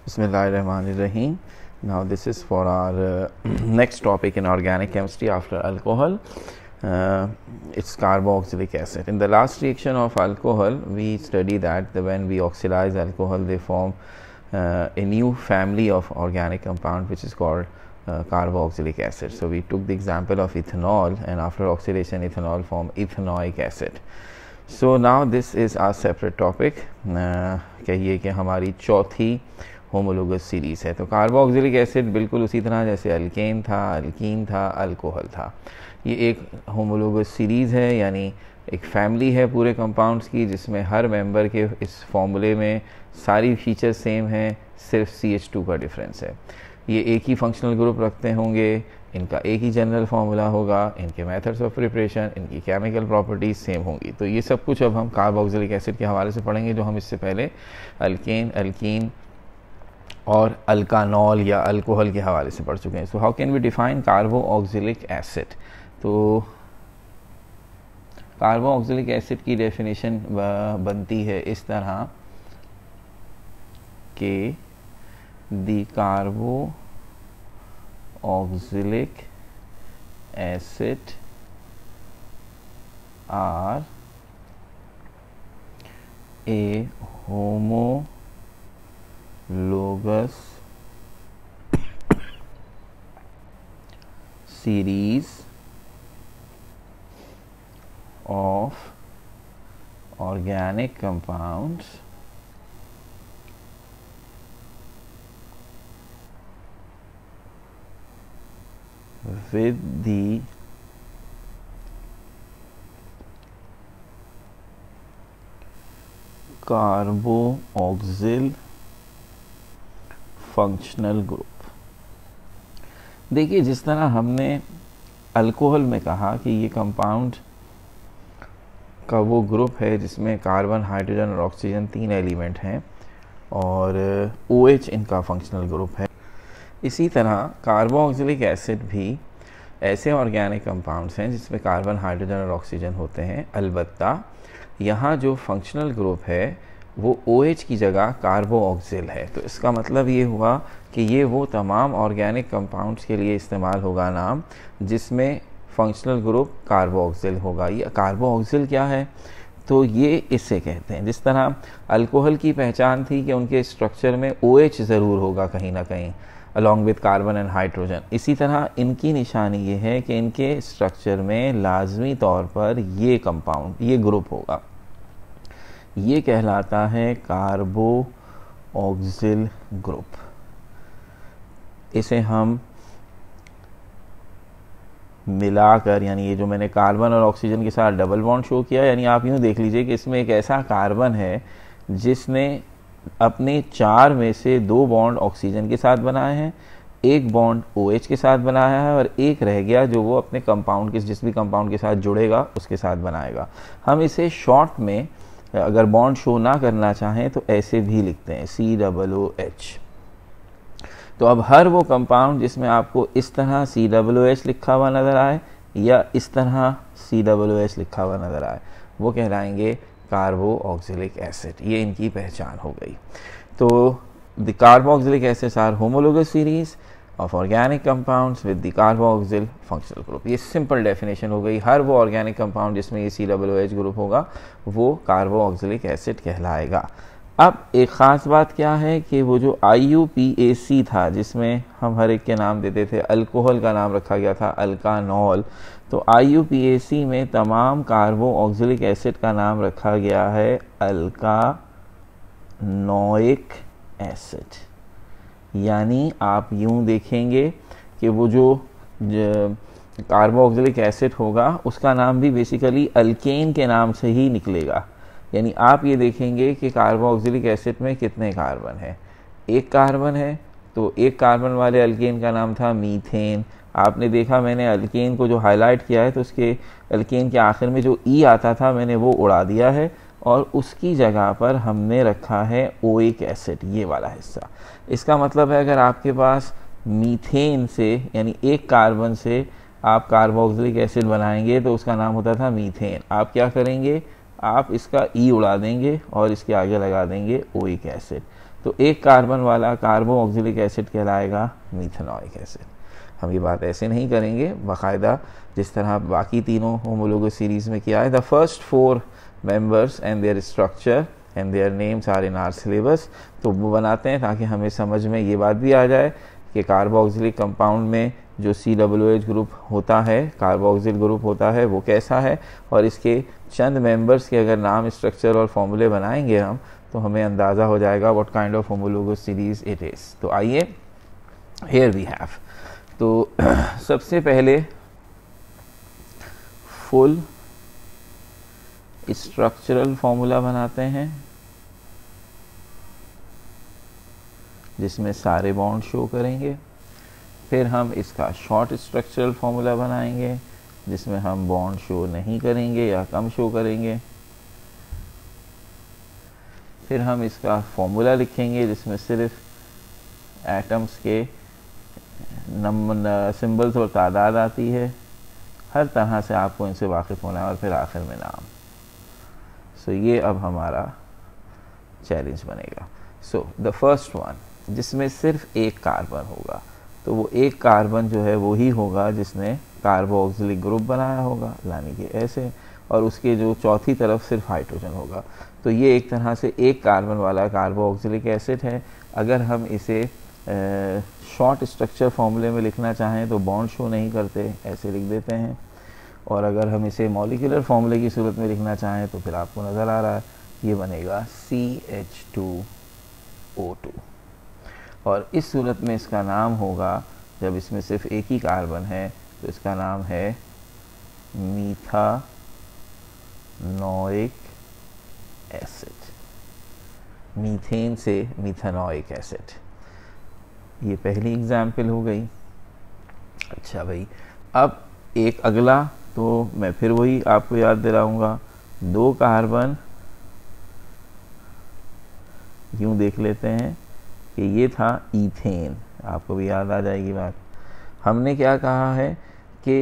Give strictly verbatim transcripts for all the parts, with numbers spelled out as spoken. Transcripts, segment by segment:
Bismillahirrahmanirrahim. Now this is for our uh, next topic in organic chemistry after alcohol. Uh, it's carboxylic acid. In the last reaction of alcohol, we study that the, when we oxidize alcohol, they form uh, a new family of organic compound which is called uh, carboxylic acid. So we took the example of ethanol, and after oxidation ethanol form ethanoic acid. So now this is our separate topic. uh, कहिए कि हमारी चौथी homologous series है. तो carboxylic acid बिल्कुल उसी तरह जैसे अल्केन था, अल्कीन था, अल्कोहल था. ये एक होमोलोगस सीरीज़ है, यानी एक फैमिली है पूरे कंपाउंड्स की, जिसमें हर मेंबर के इस फॉर्मूले में सारी फीचर्स सेम हैं, सिर्फ सी एच टू का डिफरेंस है. ये एक ही फंक्शनल ग्रुप रखते होंगे, इनका एक ही जनरल फार्मूला होगा, इनके मेथड्स ऑफ प्रिपरेशन, इनकी केमिकल प्रॉपर्टीज़ सेम होंगी. तो ये सब कुछ अब हम कार्बोक्सिलिक एसिड के हवाले से पढ़ेंगे, जो हम इससे पहले अल्केन, अल्कीन और अल्कानॉल या अल्कोहल के हवाले से पढ़ चुके हैं. So how can we define carboxylic acid? तो कार्बोक्सिलिक एसिड की डेफिनेशन बनती है इस तरह कि the carboxylic acid are a homologous series of organic compounds with the carboxyl functional group. देखिए, जिस तरह हमने अल्कोहल में कहा कि ये कंपाउंड का वो ग्रुप है जिसमें कार्बन, हाइड्रोजन और ऑक्सीजन तीन एलिमेंट हैं, और ओ एच इनका फंक्शनल ग्रुप है. इसी तरह कार्बोक्सिलिक एसिड भी ऐसे ऑर्गेनिक कंपाउंड्स हैं जिसमें कार्बन, हाइड्रोजन और ऑक्सीजन होते हैं. अलबत्ता यहाँ जो फंक्शनल ग्रुप है वो ओ एच की जगह कार्बोक्सिल है. तो इसका मतलब ये हुआ कि ये वो तमाम ऑर्गेनिक कंपाउंड्स के लिए इस्तेमाल होगा नाम जिसमें फंक्शनल ग्रुप कार्बोक्सिल होगा. ये कार्बोक्सिल क्या है? तो ये इससे कहते हैं, जिस तरह अल्कोहल की पहचान थी कि उनके स्ट्रक्चर में ओ एच ज़रूर होगा कहीं ना कहीं along with carbon and hydrogen, इसी तरह इनकी निशानी ये है कि इनके स्ट्रक्चर में लाजमी तौर पर ये कंपाउंड, ये ग्रुप होगा. ये कहलाता है कार्बोक्सिल ग्रुप. इसे हम मिलाकर, यानी ये जो मैंने कार्बन और ऑक्सीजन के साथ डबल बॉन्ड शो किया, यानी आप यूँ देख लीजिए कि इसमें एक ऐसा कार्बन है जिसने अपने चार में से दो बॉन्ड ऑक्सीजन के साथ बनाए हैं, एक बॉन्ड ओ एच के साथ बनाया है, और एक रह गया जो वो अपने कंपाउंड के, जिस भी कंपाउंड के साथ जुड़ेगा उसके साथ बनाएगा. हम इसे शॉर्ट में अगर बॉन्ड शो ना करना चाहें तो ऐसे भी लिखते हैं, सी डबल ओ एच. तो अब हर वो कंपाउंड जिसमें आपको इस तरह सी डबल ओ एच लिखा हुआ नज़र आए या इस तरह सी डबल ओ एच लिखा हुआ नज़र आए, वो कहलाएंगे कार्बोक्सिलिक एसिड. ये इनकी पहचान हो गई. तो the carboxylic acids are homologous series of organic compounds with the carboxyl functional group. ये सिंपल डेफिनेशन हो गई. हर वो ऑर्गेनिक कंपाउंड जिसमें ये C double O H group होगा वो कार्बोक्सिलिक एसिड कहलाएगा. अब एक ख़ास बात क्या है कि वो जो आई यू पी ए सी था, जिसमें हम हर एक के नाम देते थे, अल्कोहल का नाम रखा गया था अल्कानॉल, तो आई यू पी ए सी में तमाम कार्बोक्सिलिक एसिड का नाम रखा गया है अल्कानोइक एसिड. यानी आप यूं देखेंगे कि वो जो कार्बोक्सिलिक एसिड होगा उसका नाम भी बेसिकली अल्केन के नाम से ही निकलेगा. यानी आप ये देखेंगे कि कार्बोक्सिलिक एसिड में कितने कार्बन है? एक कार्बन है. तो एक कार्बन वाले अल्केन का नाम था मीथेन. आपने देखा मैंने अल्केन को जो हाईलाइट किया है तो उसके अल्केन के आखिर में जो ई आता था मैंने वो उड़ा दिया है, और उसकी जगह पर हमने रखा है ओइक एसिड, ये वाला हिस्सा. इसका मतलब है अगर आपके पास मीथेन से, यानी एक कार्बन से आप कार्बोक्सिलिक एसिड बनाएंगे तो उसका नाम होता था मीथेन. आप क्या करेंगे? आप इसका ई उड़ा देंगे और इसके आगे लगा देंगे ओइक एसिड. तो एक कार्बन वाला कार्बोक्सिलिक एसिड कहलाएगा मीथेनॉइक एसिड। हम ये बात ऐसे नहीं करेंगे, बाकायदा जिस तरह बाकी तीनों होमोलोगस सीरीज में किया है। The first four members and their structure and their names are in our syllabus. तो वो बनाते हैं ताकि हमें समझ में ये बात भी आ जाए कि कार्बोक्सिलिक कंपाउंड में जो सी डब्ल्यू एच ग्रुप होता है, कार्बोक्सिल ग्रुप होता है, वो कैसा है, और इसके चंद मेंबर्स के अगर नाम, स्ट्रक्चर और फॉर्मूले बनाएंगे हम तो हमें अंदाज़ा हो जाएगा what kind of homologous series it is. तो आइए, हियर वी हैव, तो सबसे पहले फुल स्ट्रक्चरल फॉर्मूला बनाते हैं जिसमें सारे बॉन्ड शो करेंगे। फिर हम इसका शॉर्ट स्ट्रक्चरल फॉर्मूला बनाएंगे जिसमें हम बॉन्ड शो नहीं करेंगे या कम शो करेंगे। फिर हम इसका फॉर्मूला लिखेंगे जिसमें सिर्फ एटम्स के नंबर, सिंबल्स और तादाद आती है। हर तरह से आपको इनसे वाकिफ़ होना है। और फिर आखिर में नाम। सो so, ये अब हमारा चैलेंज बनेगा। सो द फर्स्ट वन, जिसमें सिर्फ एक कार्बन होगा, तो वो एक कार्बन जो है वो ही होगा जिसने कार्बोक्सिलिक ग्रुप बनाया होगा, यानी कि ऐसे, और उसके जो चौथी तरफ सिर्फ हाइड्रोजन होगा। तो ये एक तरह से एक कार्बन वाला कार्बोक्सिलिक एसिड है। अगर हम इसे शॉर्ट स्ट्रक्चर फॉर्मूले में लिखना चाहें तो बॉन्ड शो नहीं करते, ऐसे लिख देते हैं। और अगर हम इसे मॉलिक्यूलर फॉर्मूले की सूरत में लिखना चाहें तो फिर आपको नज़र आ रहा है ये बनेगा C H two O two. और इस सूरत में इसका नाम होगा, जब इसमें सिर्फ एक ही कार्बन है तो इसका नाम है मीथानोइक एसिड। मीथेन से मीथानोइक एसिड, ये पहली एग्जाम्पल हो गई। अच्छा भाई, अब एक अगला, तो मैं फिर वही आपको याद दिलाऊंगा, दो कार्बन यूं देख लेते हैं कि ये था ईथेन। आपको भी याद आ जाएगी बात। हमने क्या कहा है कि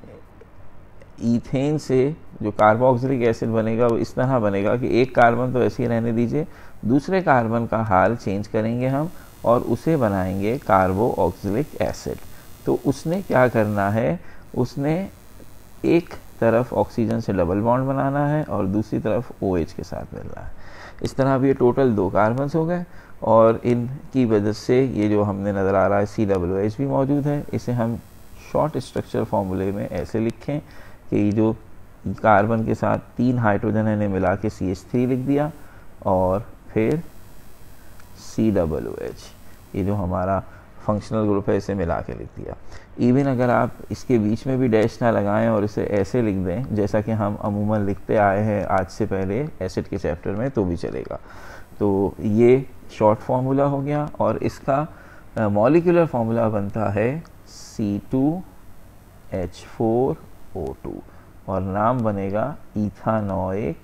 ईथेन से जो कार्बोक्सिलिक एसिड बनेगा वो इस तरह बनेगा कि एक कार्बन तो ऐसे ही रहने दीजिए, दूसरे कार्बन का हाल चेंज करेंगे हम और उसे बनाएंगे कार्बोक्सिलिक एसिड। तो उसने क्या करना है, उसने एक तरफ ऑक्सीजन से डबल बॉन्ड बनाना है और दूसरी तरफ OH के साथ मिलना है। इस तरह अब ये टोटल दो कार्बन्स हो गए और इनकी वजह से ये जो हमने नज़र आ रहा है सी डब्ल्यू एच भी मौजूद है। इसे हम शॉर्ट स्ट्रक्चर फॉर्मूले में ऐसे लिखें कि जो कार्बन के साथ तीन हाइड्रोजन है ने मिला के सी एच थ्री लिख दिया और फिर सी डब्ल्यू एच, ये जो हमारा फंक्शनल ग्रुप है, इसे मिला के लिख दिया। इवन अगर आप इसके बीच में भी डैश ना लगाएं और इसे ऐसे लिख दें जैसा कि हम अमूमन लिखते आए हैं आज से पहले एसिड के चैप्टर में, तो भी चलेगा। तो ये शॉर्ट फार्मूला हो गया और इसका मॉलिक्यूलर फार्मूला बनता है C two H four O two और नाम बनेगा इथानोइक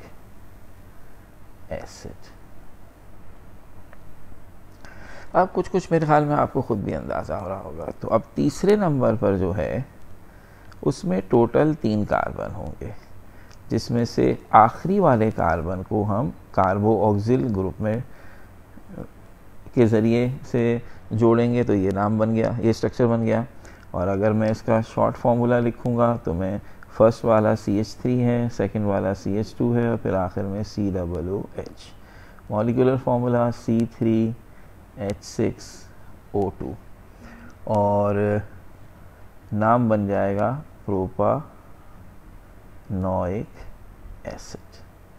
एसिड। अब कुछ कुछ मेरे ख्याल में आपको खुद भी अंदाज़ा हो रहा होगा। तो अब तीसरे नंबर पर जो है उसमें टोटल तीन कार्बन होंगे, जिसमें से आखिरी वाले कार्बन को हम कार्बोक्सिल ग्रुप में के ज़रिए से जोड़ेंगे तो ये नाम बन गया, ये स्ट्रक्चर बन गया। और अगर मैं इसका शॉर्ट फार्मूला लिखूँगा तो मैं फर्स्ट वाला सी एच थ्री है, सेकेंड वाला सी एच टू है और फिर आखिर में C W H. Molecular formula C three H six O two और नाम बन जाएगा प्रोपानोइक एसिड।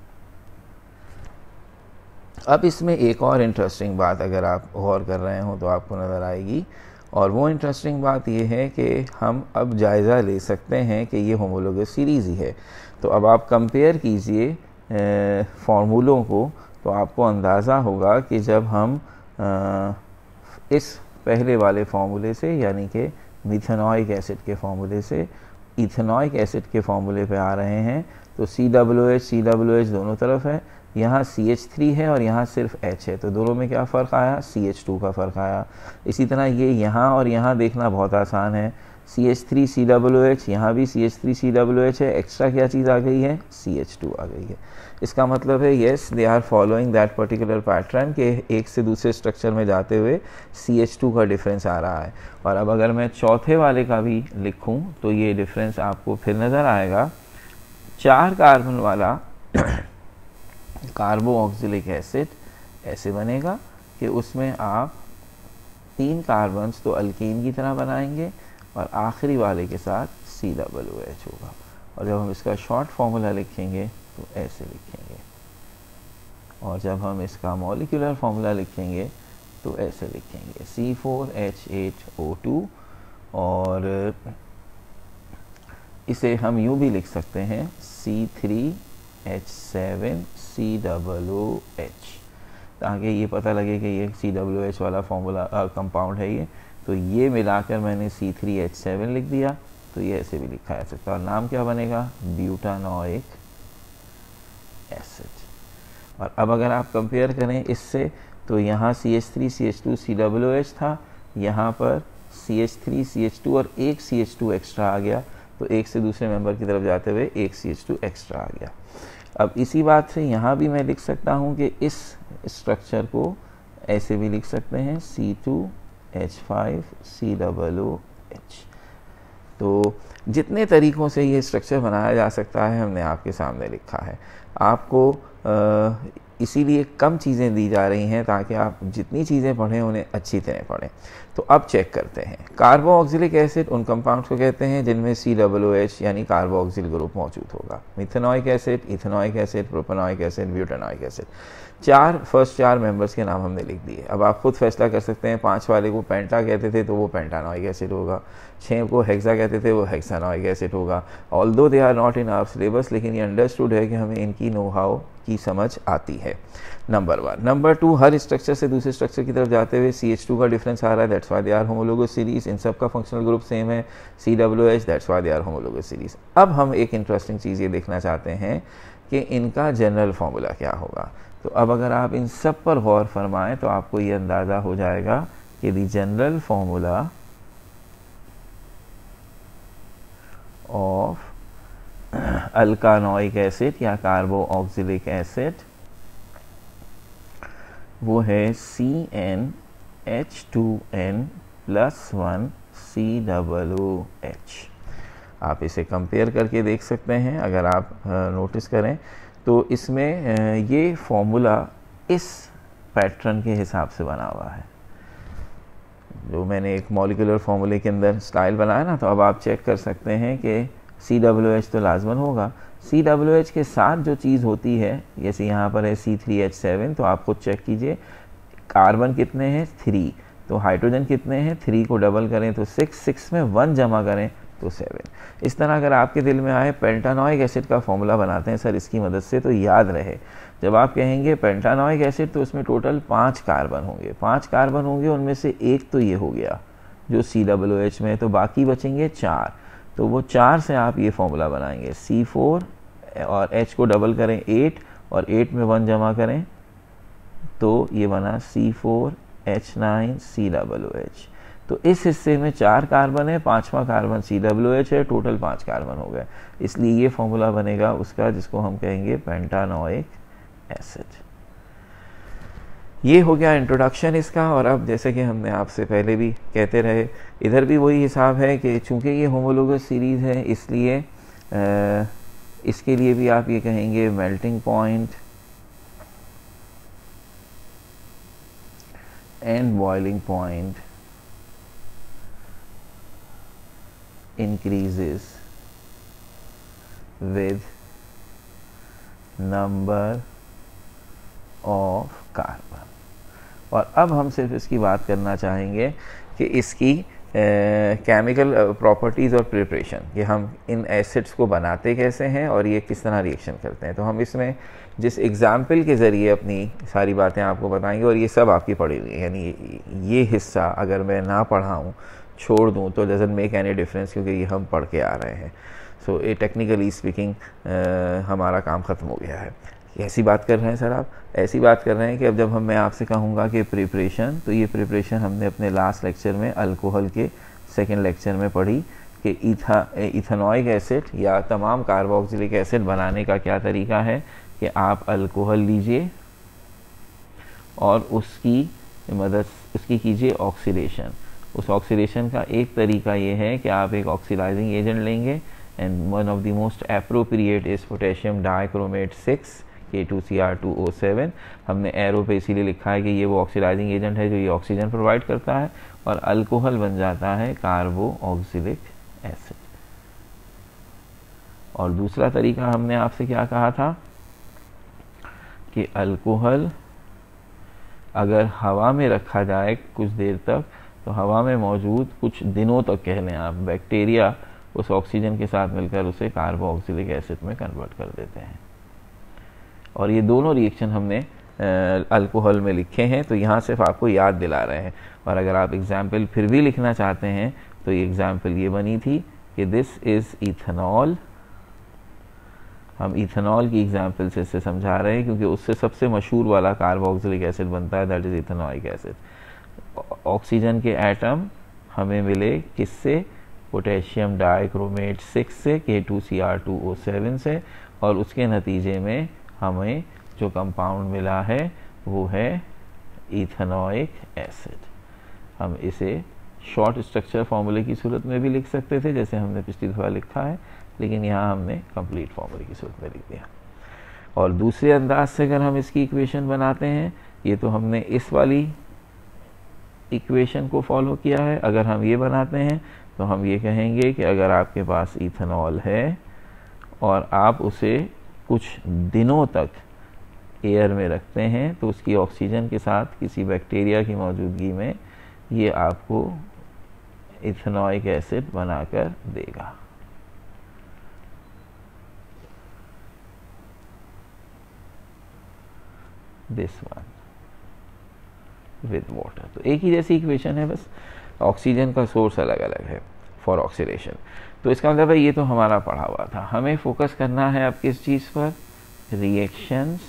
अब इसमें एक और इंटरेस्टिंग बात अगर आप गौर कर रहे हो तो आपको नज़र आएगी, और वो इंटरेस्टिंग बात ये है कि हम अब जायज़ा ले सकते हैं कि ये होमोलोगस सीरीज़ ही है। तो अब आप कंपेयर कीजिए फार्मूलों को तो आपको अंदाज़ा होगा कि जब हम आ, इस पहले वाले फार्मूले से यानी कि मीथेनोइक एसिड के फार्मूले से इथेनोइक एसिड के फार्मूले पे आ रहे हैं तो C W H C W H दोनों तरफ है, यहाँ सी एच थ्री है और यहाँ सिर्फ H है, तो दोनों में क्या फ़र्क आया, सी एच टू का फ़र्क आया। इसी तरह ये यहाँ और यहाँ देखना बहुत आसान है, C H three C W H, यहाँ भी C H three C W H है, एक्स्ट्रा क्या चीज़ आ गई है, सी एच टू आ गई है। इसका मतलब है yes they are following that particular pattern के एक से दूसरे स्ट्रक्चर में जाते हुए सी एच टू का डिफरेंस आ रहा है। और अब अगर मैं चौथे वाले का भी लिखूं तो ये डिफरेंस आपको फिर नज़र आएगा। चार कार्बन वाला कार्बोक्सिलिक एसिड ऐसे बनेगा कि उसमें आप तीन कार्बन्स तो अल्कीन की तरह बनाएंगे और आखिरी वाले के साथ सी डब्ल्यू एच होगा। और जब हम इसका शॉर्ट फॉर्मूला लिखेंगे तो ऐसे लिखेंगे, और जब हम इसका मॉलिक्यूलर फॉर्मूला लिखेंगे तो ऐसे लिखेंगे C four H eight O two, और इसे हम यूँ भी लिख सकते हैं C three H seven C W H, ताकि ये पता लगे कि ये सी डब्ल्यू एच वाला फॉर्मूला कंपाउंड है ये। तो ये मिलाकर मैंने सी थ्री एच सेवन लिख दिया, तो ये ऐसे भी लिखा जा सकता है। और नाम क्या बनेगा, ब्यूटानोइक एसिड। और अब अगर आप कंपेयर करें इससे तो यहाँ C H three C H two C W H था, यहाँ पर C H three C H two और एक सी एच टू एक्स्ट्रा आ गया, तो एक से दूसरे मेंबर की तरफ जाते हुए एक सी एच टू एक्स्ट्रा आ गया। अब इसी बात से यहाँ भी मैं लिख सकता हूँ कि इस स्ट्रक्चर को ऐसे भी लिख सकते हैं C two H five C W H. तो जितने तरीक़ों से ये स्ट्रक्चर बनाया जा सकता है हमने आपके सामने लिखा है। आपको इसीलिए कम चीज़ें दी जा रही हैं ताकि आप जितनी चीज़ें पढ़ें उन्हें अच्छी तरह पढ़ें। तो अब चेक करते हैं। कार्बोक्सिलिक एसिड उन कंपाउंड्स को कहते हैं जिनमें सी डब्ल्यू एच यानी कार्बोक्सिल ग्रुप मौजूद होगा। Methanoic acid, ethanoic acid, propanoic acid, butanoic acid. चार फर्स्ट चार मेंबर्स के नाम हमने लिख दिए। अब आप खुद फैसला कर सकते हैं, पाँच वाले को पेंटा कहते थे तो वो पेंटानोइक एसिड होगा, छः को हेक्सा कहते थे वो हेक्सानोइक एसिड होगा। Although they are not in our syllabus, लेकिन ये अंडरस्टूड है कि हमें इनकी नो हाउ की समझ आती है। Number one. नंबर टू, हर स्ट्रक्चर से दूसरे स्ट्रक्चर की तरफ जाते हुए सी एच टू का डिफरेंस आ रहा है, that's why they are homologous series. इन सब का फंक्शनल ग्रुप सेम है C W H, that's why they are homologous series. अब हम एक इंटरेस्टिंग चीज़ ये देखना चाहते हैं कि इनका जनरल फॉर्मूला क्या होगा। तो अब अगर आप इन सब पर गौर फरमाएं तो आपको ये अंदाज़ा हो जाएगा कि the general formula of alkanoic acid या कार्बोक्सिलिक एसिड वो है C N H two N plus one C W H. आप इसे कंपेयर करके देख सकते हैं। अगर आप नोटिस करें तो इसमें ये फॉर्मूला इस पैटर्न के हिसाब से बना हुआ है जो मैंने एक मॉलिक्यूलर फॉर्मूले के अंदर स्टाइल बनाया ना। तो अब आप चेक कर सकते हैं कि सी डब्ल्यू एच तो लाजमन होगा। सी डब्ल्यू एच के साथ जो चीज़ होती है, जैसे यहाँ पर है सी थ्री एच सेवन, तो आप खुद चेक कीजिए कार्बन कितने हैं, थ्री, तो हाइड्रोजन कितने हैं, थ्री को डबल करें तो सिक्स, सिक्स में वन जमा करें तो सेवन। इस तरह अगर आपके दिल में आए पेंटानोइक एसिड का फॉर्मूला बनाते हैं सर इसकी मदद से, तो याद रहे जब आप कहेंगे पेंटानोइक एसिड तो उसमें टोटल पाँच कार्बन होंगे, पाँच कार्बन होंगे, उनमें से एक तो ये हो गया जो सी डब्ल्यू एच में, तो बाकी बचेंगे चार। तो वो चार से आप ये फॉर्मूला बनाएंगे सी फोर और एच को डबल करें एट और एट में वन जमा करें तो ये बना C four H nine C W H. तो इस हिस्से में चार कार्बन है, पांचवा कार्बन सी डब्ल्यू एच है, टोटल पांच कार्बन हो गए। इसलिए ये फॉर्मूला बनेगा उसका जिसको हम कहेंगे पेंटानोइक एसिड। ये हो गया इंट्रोडक्शन इसका। और अब जैसे कि हमने आपसे पहले भी कहते रहे, इधर भी वही हिसाब है कि चूंकि ये होमोलोगस सीरीज है इसलिए आ, इसके लिए भी आप ये कहेंगे melting point and boiling point increases with number of carbon। और अब हम सिर्फ इसकी बात करना चाहेंगे कि इसकी केमिकल प्रॉपर्टीज़ और प्रिपरेशन, कि हम इन एसिड्स को बनाते कैसे हैं और ये किस तरह रिएक्शन करते हैं। तो हम इसमें जिस एग्ज़ाम्पल के ज़रिए अपनी सारी बातें आपको बताएंगे, और ये सब आपकी पढ़ी हुई है, यानी ये हिस्सा अगर मैं ना पढ़ाऊँ छोड़ दूं तो डजंट मेक एनी डिफरेंस, क्योंकि ये हम पढ़ के आ रहे हैं। सो ये टेक्निकली स्पीकिंग हमारा काम ख़त्म हो गया है। ऐसी बात कर रहे हैं सर आप, ऐसी बात कर रहे हैं कि अब जब हम मैं आपसे कहूँगा कि प्रिपरेशन, तो ये प्रिपरेशन हमने अपने लास्ट लेक्चर में अल्कोहल के सेकेंड लेक्चर में पढ़ी कि इथा इथेनॉइक एसिड या तमाम कार्बोक्सिलिक एसिड बनाने का क्या तरीका है कि आप अल्कोहल लीजिए और उसकी मदद उसकी कीजिए ऑक्सीडेशन। उस ऑक्सीडेशन का एक तरीका ये है कि आप एक ऑक्सीडाइजिंग एजेंट लेंगे and one of the most appropriate is potassium dichromate six K two C R two O seven. हमने एरो पे इसीलिए लिखा है कि ये वो ऑक्सीडाइजिंग एजेंट है जो ये ऑक्सीजन प्रोवाइड करता है और अल्कोहल बन जाता है कार्बोक्सिलिक एसिड। और दूसरा तरीका हमने आपसे क्या कहा था कि अल्कोहल अगर हवा में रखा जाए कुछ देर तक तो हवा में मौजूद कुछ दिनों तक कह लें आप, बैक्टीरिया उस ऑक्सीजन के साथ मिलकर उसे कार्बोक्सिलिक एसिड में कन्वर्ट कर देते हैं। और ये दोनों रिएक्शन हमने अल्कोहल में लिखे हैं, तो यहाँ सिर्फ आपको याद दिला रहे हैं। और अगर आप एग्जाम्पल फिर भी लिखना चाहते हैं तो ये एग्जाम्पल ये बनी थी कि दिस इज इथेनॉल। हम इथेनॉल की एग्जाम्पल से इससे समझा रहे हैं क्योंकि उससे सबसे मशहूर वाला कार्बोक्सिलिक एसिड बनता है, that is ethanoic acid. Oxygen के एटम हमें मिले किससे? पोटेशियम डाइक्रोमेट सिक्स से, K two C R two O seven से, और उसके नतीजे में हमें जो कंपाउंड मिला है वो है इथेनॉइक एसिड। हम इसे शॉर्ट स्ट्रक्चर फॉर्मूले की सूरत में भी लिख सकते थे जैसे हमने पिछली दफ़ा लिखा है, लेकिन यहाँ हमने कंप्लीट फॉर्मूले की सूरत में लिख दिया। और दूसरे अंदाज से अगर हम इसकी इक्वेशन बनाते हैं, ये तो हमने इस वाली इक्वेशन को फॉलो किया है, अगर हम ये बनाते हैं तो हम ये कहेंगे कि अगर आपके पास इथेनॉल है और आप उसे कुछ दिनों तक एयर में रखते हैं तो उसकी ऑक्सीजन के साथ किसी बैक्टीरिया की मौजूदगी में ये आपको इथेनॉइक एसिड बनाकर देगा। This one with water. तो एक ही जैसी इक्वेशन है, बस ऑक्सीजन का सोर्स अलग अलग है फॉर ऑक्सीडेशन। तो इसका मतलब है ये तो हमारा पढ़ा हुआ था। हमें फोकस करना है अब किस चीज़ पर? Reactions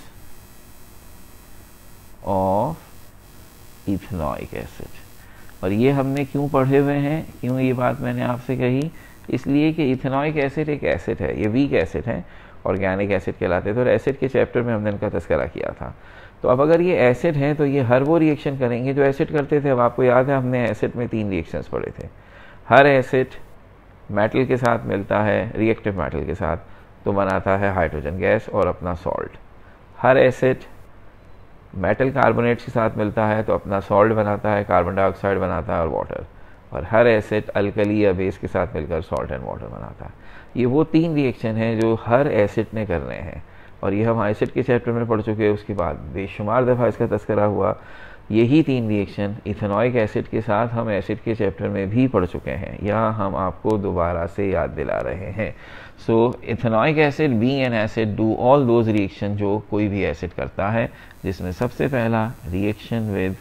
of ethanoic acid. और ये हमने क्यों पढ़े हुए हैं, क्यों ये बात मैंने आपसे कही? इसलिए कि इथेनॉइक एसिड एक एसिड है, ये वीक एसिड है, ऑर्गेनिक एसिड कहलाते थे, और एसिड के चैप्टर में हमने इनका तस्करा किया था। तो अब अगर ये एसिड है तो ये हर वो रिएक्शन करेंगे जो एसिड करते थे। अब आपको याद है हमने एसिड में तीन रिएक्शंस पढ़े थे। हर एसिड मेटल के साथ मिलता है, रिएक्टिव मेटल के साथ, तो बनाता है हाइड्रोजन गैस और अपना सॉल्ट। हर एसिड मेटल कार्बोनेट्स के साथ मिलता है तो अपना सॉल्ट बनाता है, कार्बन डाइऑक्साइड बनाता है और वाटर। और हर एसिड अल्कली या बेस के साथ मिलकर सॉल्ट एंड वाटर बनाता है। ये वो तीन रिएक्शन हैं जो हर एसिड ने करने हैं, और ये हम एसिड के चैप्टर में पढ़ चुके हैं। उसके बाद बेशुमार दफ़ा इसका तस्करा हुआ। यही तीन रिएक्शन इथेनॉइक एसिड के साथ हम एसिड के चैप्टर में भी पढ़ चुके हैं, यहाँ हम आपको दोबारा से याद दिला रहे हैं। So ethanoic acid being an acid do all those reaction जो कोई भी एसिड करता है, जिसमें सबसे पहला रिएक्शन विद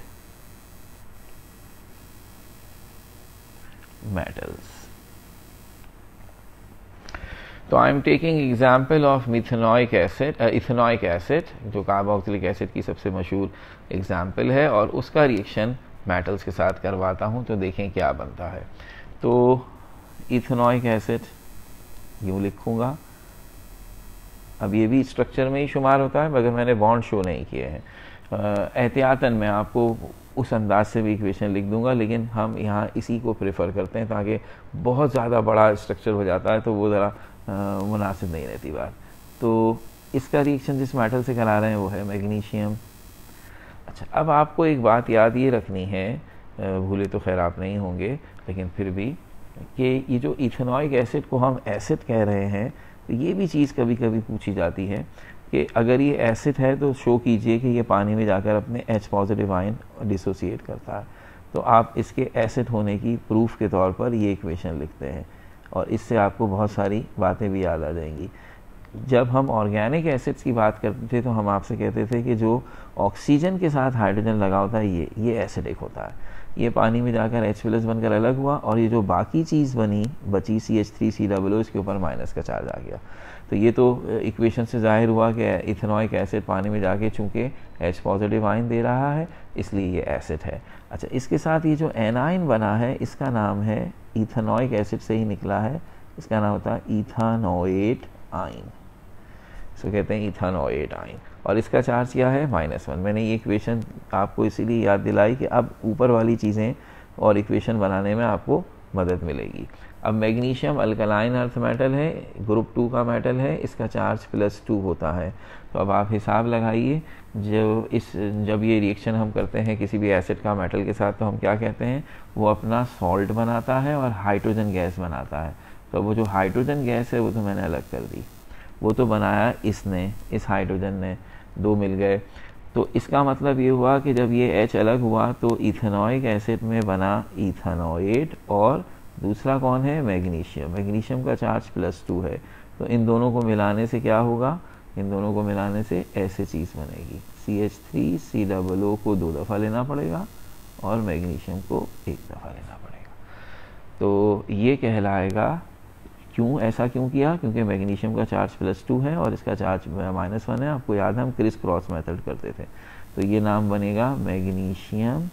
मेटल्स। तो I am taking example of methanoic acid, ethanoic acid जो कार्बोक्सिलिक एसिड की सबसे मशहूर एग्जाम्पल है, और उसका रिएक्शन मेटल्स के साथ करवाता हूँ तो देखें क्या बनता है। तो इथेनॉइक एसिड यूँ लिखूँगा। अब ये भी स्ट्रक्चर में ही शुमार होता है मगर मैंने बॉन्ड शो नहीं किए हैं। एहतियातन मैं आपको उस अंदाज से भी इक्वेशन लिख दूंगा, लेकिन हम यहाँ इसी को प्रेफर करते हैं ताकि बहुत ज़्यादा बड़ा स्ट्रक्चर हो जाता है तो वो ज़रा मुनासिब नहीं रहती बात। तो इसका रिएक्शन जिस मेटल से करा रहे हैं वो है मैग्नीशियम। अच्छा, अब आपको एक बात याद ये रखनी है, भूले तो खैर आप नहीं होंगे, लेकिन फिर भी, कि ये जो इथेनॉइक एसिड को हम एसिड कह रहे हैं, तो ये भी चीज़ कभी कभी पूछी जाती है कि अगर ये एसिड है तो शो कीजिए कि ये पानी में जाकर अपने H पॉजिटिव आयन डिसोसिएट करता है। तो आप इसके एसिड होने की प्रूफ के तौर पर ये इक्वेशन लिखते हैं, और इससे आपको बहुत सारी बातें भी याद आ जाएंगी। जब हम ऑर्गेनिक एसिड्स की बात करते थे तो हम आपसे कहते थे कि जो ऑक्सीजन के साथ हाइड्रोजन लगा होता है ये ये एसिडिक होता है, ये पानी में जाकर H प्लस बनकर अलग हुआ और ये जो बाकी चीज़ बनी बची C H three C double O, इसके ऊपर माइनस का चार्ज आ गया। तो ये तो इक्वेशन से जाहिर हुआ कि इथेनॉइक एसिड पानी में जाके चूँकि H पॉजिटिव आयन दे रहा है इसलिए ये एसिड है। अच्छा, इसके साथ ये जो एनाइन बना है इसका नाम है, इथेनॉइक एसिड से ही निकला है, इसका नाम होता है इथानोएट आयन, इसको कहते हैं इथानोएट आयन, और इसका चार्ज क्या है माइनस वन। मैंने ये इक्वेशन आपको इसीलिए याद दिलाई कि अब ऊपर वाली चीज़ें और इक्वेशन बनाने में आपको मदद मिलेगी। अब मैग्नीशियम अल्कलाइन अर्थ मेटल है, ग्रुप टू का मेटल है, इसका चार्ज प्लस टू होता है। तो अब आप हिसाब लगाइए, जो इस जब ये रिएक्शन हम करते हैं किसी भी एसिड का मेटल के साथ तो हम क्या कहते हैं, वो अपना सॉल्ट बनाता है और हाइड्रोजन गैस बनाता है। तो वो जो हाइड्रोजन गैस है वो तो मैंने अलग कर दी, वो तो बनाया इसने, इस हाइड्रोजन ने, दो मिल गए। तो इसका मतलब ये हुआ कि जब ये H अलग हुआ तो इथेनॉइक एसिड में बना इथानोएट, और दूसरा कौन है मैग्नीशियम, मैग्नीशियम का चार्ज प्लस टू है। तो इन दोनों को मिलाने से क्या होगा, इन दोनों को मिलाने से ऐसे चीज़ बनेगी, C H three C double O को दो दफ़ा लेना पड़ेगा और मैग्नीशियम को एक दफ़ा लेना पड़ेगा। तो ये कहलाएगा, क्यों ऐसा क्यों किया, क्योंकि मैग्नीशियम का चार्ज प्लस टू है और इसका चार्ज माइनस वन है। आपको याद है हम क्रिस क्रॉस मेथड करते थे, तो ये नाम बनेगा मैग्नीशियम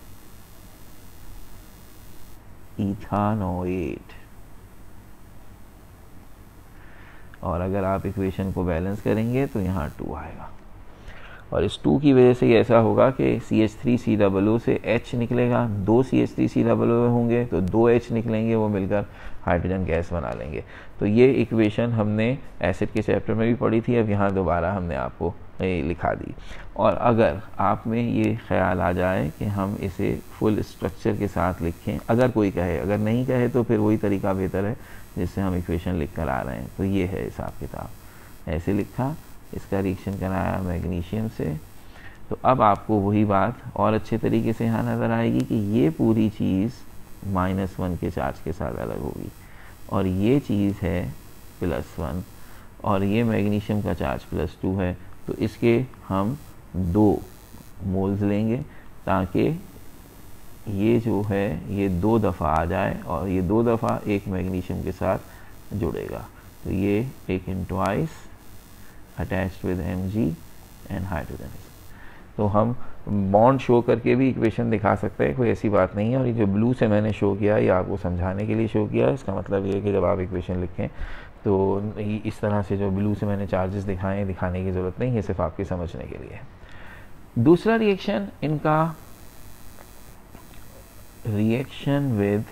इथानोएट। और अगर आप इक्वेशन को बैलेंस करेंगे तो यहाँ टू आएगा, और इस टू की वजह से ऐसा होगा कि C H three C double O से H निकलेगा, दो C H three C double O होंगे तो दो H निकलेंगे, वो मिलकर हाइड्रोजन गैस बना लेंगे। तो ये इक्वेशन हमने एसिड के चैप्टर में भी पढ़ी थी, अब यहाँ दोबारा हमने आपको ये लिखा दी। और अगर आप में ये ख्याल आ जाए कि हम इसे फुल स्ट्रक्चर के साथ लिखें, अगर कोई कहे, अगर नहीं कहे तो फिर वही तरीका बेहतर है जिससे हम इक्वेशन लिख कर आ रहे हैं। तो ये है हिसाब किताब, ऐसे लिखा, इसका रिएक्शन कराया मैग्नीशियम से। तो अब आपको वही बात और अच्छे तरीके से यहाँ नज़र आएगी कि ये पूरी चीज़ माइनस वन के चार्ज के साथ अलग होगी, और ये चीज़ है प्लस वन, और ये मैग्नीशियम का चार्ज प्लस टू है। तो इसके हम दो मोल्स लेंगे ताकि ये जो है ये दो दफ़ा आ जाए, और ये दो दफ़ा एक मैग्नीशियम के साथ जुड़ेगा। तो ये एक इन twice attached with M G and hydrogen. तो हम बॉन्ड शो करके भी इक्वेशन दिखा सकते हैं, कोई ऐसी बात नहीं है। और ये जो ब्लू से मैंने शो किया ये आपको समझाने के लिए शो किया है। इसका मतलब ये है कि जब आप इक्वेशन लिखें तो इस तरह से जो ब्लू से मैंने चार्जेस दिखाएं दिखाने की ज़रूरत नहीं है, सिर्फ आपके समझने के लिए। दूसरा रिएक्शन इनका रिएक्शन विद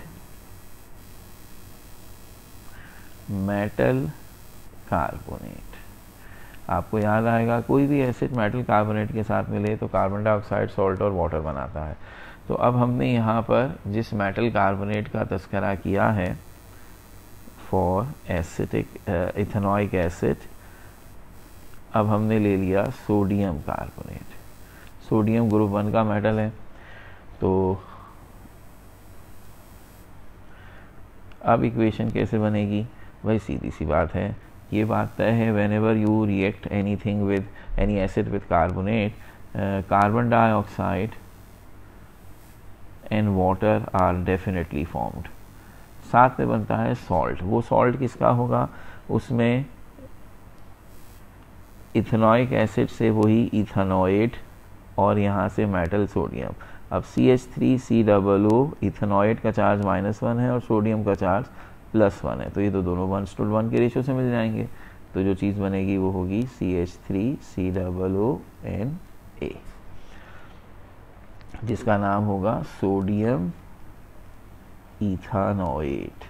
मेटल कार्बोनेट। आपको याद आएगा कोई भी एसिड मेटल कार्बोनेट के साथ मिले तो कार्बन डाइऑक्साइड, सॉल्ट और वाटर बनाता है। तो अब हमने यहाँ पर जिस मेटल कार्बोनेट का तस्करा किया है फॉर एसिटिक इथेनॉइक एसिड, अब हमने ले लिया sodium carbonate. Sodium group one का मेटल है। तो अब इक्वेशन कैसे बनेगी, वही सीधी सी बात है। ये बात तय है, whenever you react anything with any acid with carbonate, carbon dioxide and water are definitely formed. साथ में बनता है सॉल्ट। वो सॉल्ट किसका होगा, उसमें इथेनॉइक एसिड से वही इथेनोएट और यहाँ से मेटल सोडियम। अब C H three C double O, ethanoate का चार्ज माइनस वन है और सोडियम का चार्ज प्लस वन है, तो ये तो दोनों वन टू वन के रेशो से मिल जाएंगे। तो जो चीज़ बनेगी वो होगी C H three C double O N A, जिसका नाम होगा सोडियम इथानोएट।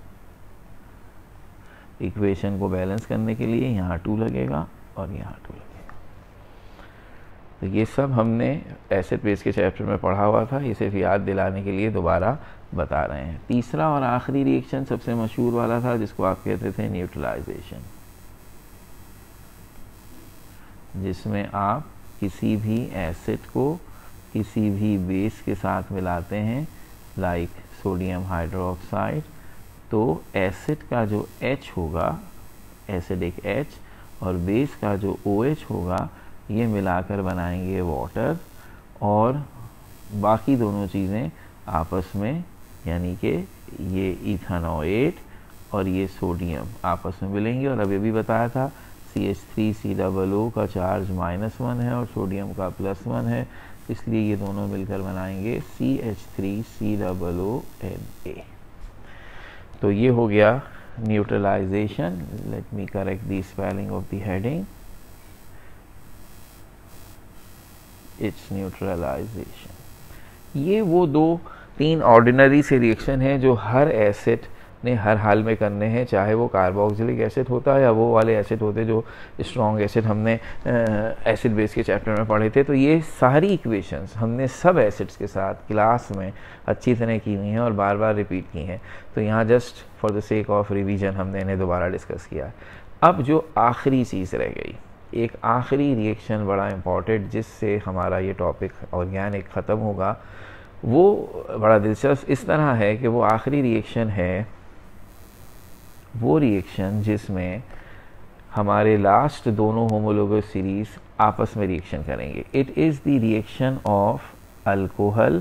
इक्वेशन को बैलेंस करने के लिए यहाँ टू लगेगा और यहाँ टू लगेगा। तो ये सब हमने एसिड बेस के चैप्टर में पढ़ा हुआ था, ये सिर्फ याद दिलाने के लिए दोबारा बता रहे हैं। तीसरा और आखिरी रिएक्शन सबसे मशहूर वाला था जिसको आप कहते थे न्यूट्रलाइजेशन, जिसमें आप किसी भी एसिड को किसी भी बेस के साथ मिलाते हैं, लाइक सोडियम हाइड्रोक्साइड, तो एसिड का जो H होगा, एसिडिक H, और बेस का जो OH होगा ये मिलाकर बनाएंगे वाटर, और बाकी दोनों चीज़ें आपस में, यानी कि ये इथेनॉएट और ये सोडियम आपस में मिलेंगे। और अभी भी बताया था C H three C double O का चार्ज माइनस वन है और सोडियम का प्लस वन है, इसलिए ये दोनों मिलकर बनाएंगे C H three C double O N A. तो ये हो गया neutralisation. Let me correct the spelling of the heading, it's neutralisation. ये वो दो तीन ऑर्डिनरी से रिएक्शन है जो हर एसिड ने हर हाल में करने हैं, चाहे वो कार्बोक्सिलिक एसिड होता है या वो वाले एसिड होते जो स्ट्रॉन्ग एसिड हमने एसिड बेस के चैप्टर में पढ़े थे। तो ये सारी इक्वेशंस हमने सब एसिड्स के साथ क्लास में अच्छी तरह की हुई हैं और बार बार रिपीट की हैं। तो यहाँ just for the sake of revision हमने इन्हें दोबारा डिस्कस किया। अब जो आखिरी चीज़ रह गई, एक आखिरी रिएक्शन बड़ा इम्पॉर्टेंट, जिससे हमारा ये टॉपिक ऑर्गेनिक ख़त्म होगा, वो बड़ा दिलचस्प इस तरह है कि वो आखिरी रिएक्शन है वो रिएक्शन जिसमें हमारे लास्ट दोनों होमोलोगस सीरीज आपस में रिएक्शन करेंगे। It is the reaction of alcohol